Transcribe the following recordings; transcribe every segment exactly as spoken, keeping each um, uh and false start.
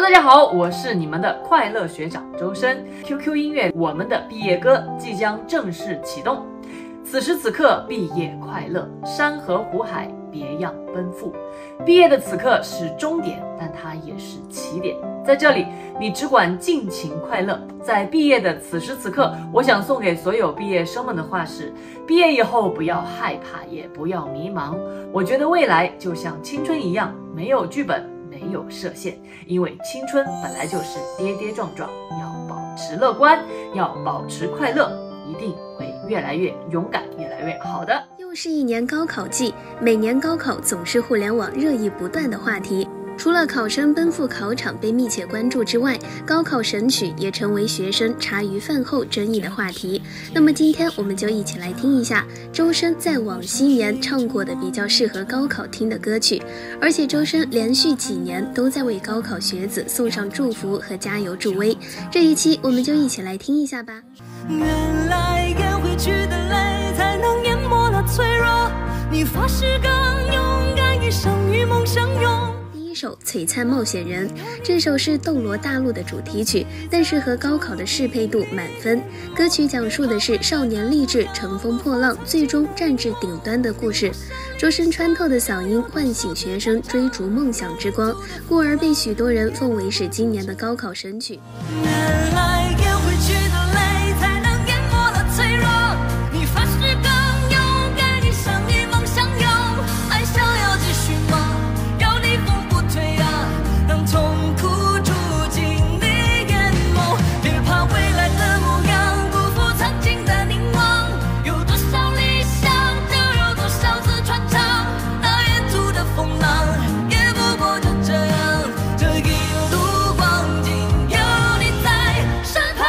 大家好，我是你们的快乐学长周深。Q Q 音乐，我们的毕业歌即将正式启动。此时此刻，毕业快乐，山河湖海，别样奔赴。毕业的此刻是终点，但它也是起点。在这里，你只管尽情快乐。在毕业的此时此刻，我想送给所有毕业生们的话是：毕业以后不要害怕，也不要迷茫。我觉得未来就像青春一样，没有剧本，没有设限，因为青春本来就是跌跌撞撞，要保持乐观，要保持快乐，一定会越来越勇敢，越来越好的。 又是一年高考季，每年高考总是互联网热议不断的话题。除了考生奔赴考场被密切关注之外，高考神曲也成为学生茶余饭后争议的话题。那么今天我们就一起来听一下周深在往昔年唱过的比较适合高考听的歌曲，而且周深连续几年都在为高考学子送上祝福和加油助威。这一期我们就一起来听一下吧。 原来咽回去的泪才能淹没了脆弱，你发誓更勇敢，一生与梦相拥。 第一首《璀璨冒险人》，这首是《斗罗大陆》的主题曲，但是和高考的适配度满分。歌曲讲述的是少年励志乘风破浪，最终站至顶端的故事。周深穿透的嗓音唤醒学生追逐梦想之光，故而被许多人奉为是今年的高考神曲。 原来咽回去的泪才能淹没了脆弱，你发誓更勇敢，一生与梦相拥。爱想要继续吗？要逆风不退啊，让痛苦住进你眼眸。别怕未来的模样辜负曾经的凝望，有多少理想就有多少次穿插，那沿途的风浪也不过就这样，这一路光景有你在身旁。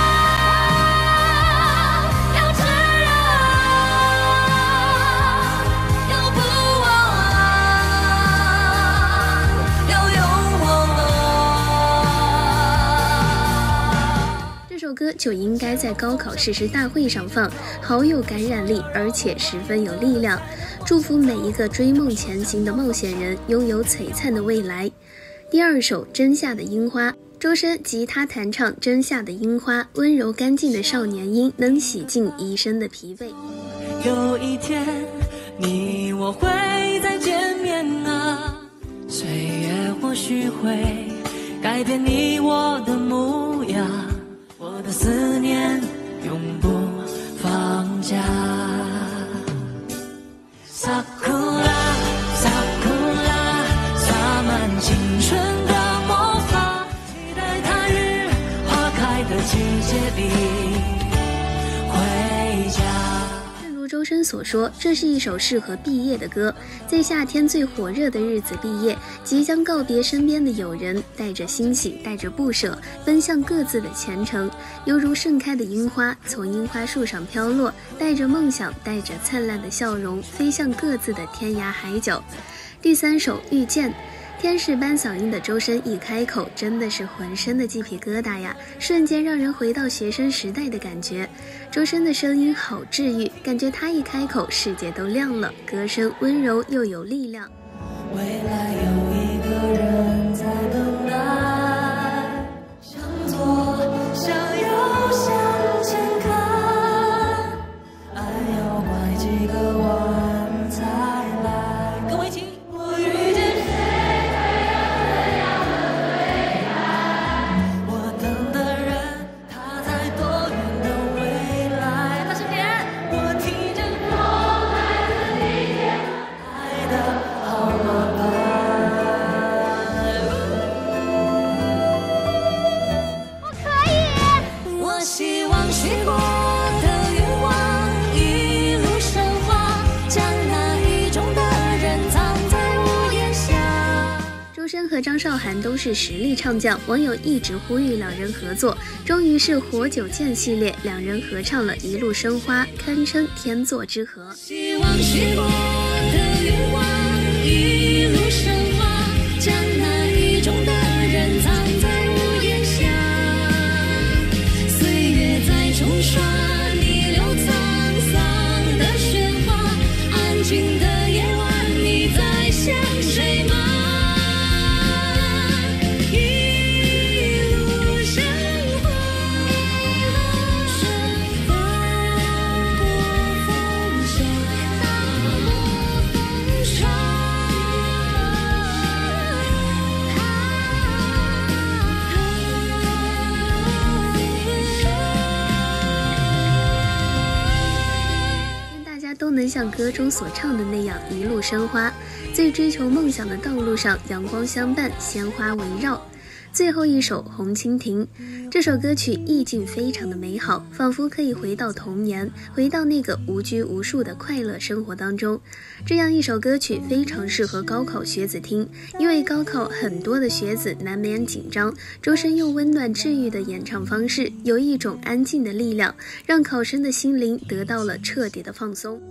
要自然，要不忘，要勇往。 这首歌就应该在高考誓师大会上放，好有感染力，而且十分有力量。祝福每一个追梦前行的冒险人拥有璀璨的未来。第二首《真夏的樱花》，周深吉他弹唱《真夏的樱花》，温柔干净的少年音能洗尽一身的疲惫。 有一天你我会再见面啊，岁月或许会改变你我的模样，我的思念永不放假。Sakura Sakura 洒满青春的魔法，期待它于花开的季节里回家。 正如周深所说，这是一首适合毕业的歌，在夏天最火热的日子毕业，即将告别身边的友人，带着欣喜，带着不舍，奔向各自的前程，犹如盛开的樱花从樱花树上飘落，带着梦想，带着灿烂的笑容，飞向各自的天涯海角。第三首《遇见》，天使般嗓音的周深一开口，真的是浑身的鸡皮疙瘩呀，瞬间让人回到学生时代的感觉。周深的声音好治愈，感觉他一开口世界都亮了，歌声温柔又有力量。 未来有一个人在等待，向左向右向前看，爱要拐几个弯才来。跟我一起，我遇见谁，怎样的未来？我等的人，他在多远的未来？他身边，我听见风来自地铁，爱的号码牌。 我可以。 我希望许过的愿望一路升华，将那意中的人藏在屋檐下。 周深和张韶涵都是实力唱将，网友一直呼吁两人合作，终于是活久见系列，两人合唱了一路生花，堪称天作之合。 希望许过的愿望一路升华，将那意中的人藏在屋檐下。岁月在冲刷，逆流沧桑的喧哗，安静的夜晚，你在想谁吗？一像歌中所唱的那样一路生花，在追求梦想的道路上，阳光相伴，鲜花围绕。最后一首《红蜻蜓》，这首歌曲意境非常的美好，仿佛可以回到童年，回到那个无拘无束的快乐生活当中。这样一首歌曲非常适合高考学子听，因为高考很多的学子难免紧张，周深用温暖治愈的演唱方式，有一种安静的力量，让考生的心灵得到了彻底的放松。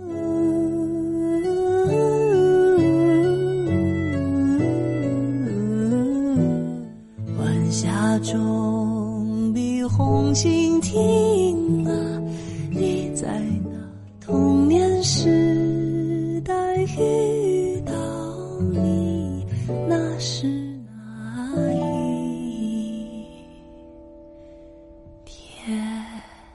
夏中的红蜻蜓啊，你在那童年时代遇到你，那是哪一天？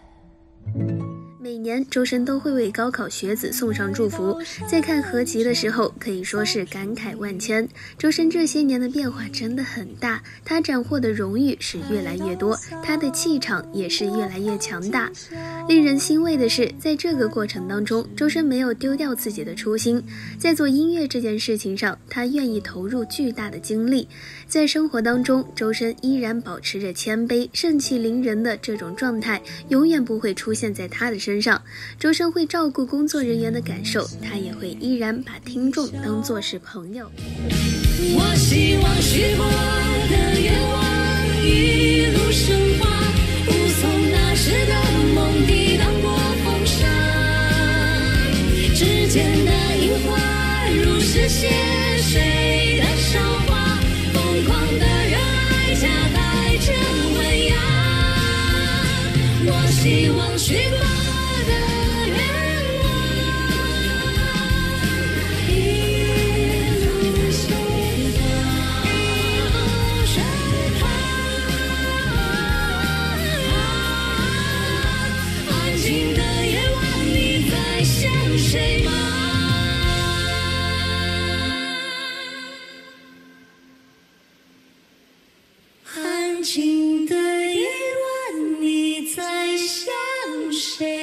每年周深都会为高考学子送上祝福，在看合集的时候可以说是感慨万千。周深这些年的变化真的很大，他斩获的荣誉是越来越多，他的气场也是越来越强大。令人欣慰的是，在这个过程当中，周深没有丢掉自己的初心，在做音乐这件事情上，他愿意投入巨大的精力。在生活当中，周深依然保持着谦卑、盛气凌人的这种状态，永远不会出现在他的身上。周深会照顾工作人员的感受，他也会依然把听众当作是朋友。 我希望许过的愿望一路升华，无从那时的梦抵挡过风沙，指尖的樱花如是写水的韶华，疯狂的热爱夹带着温雅。我希望许过安静的夜晚，你在想谁？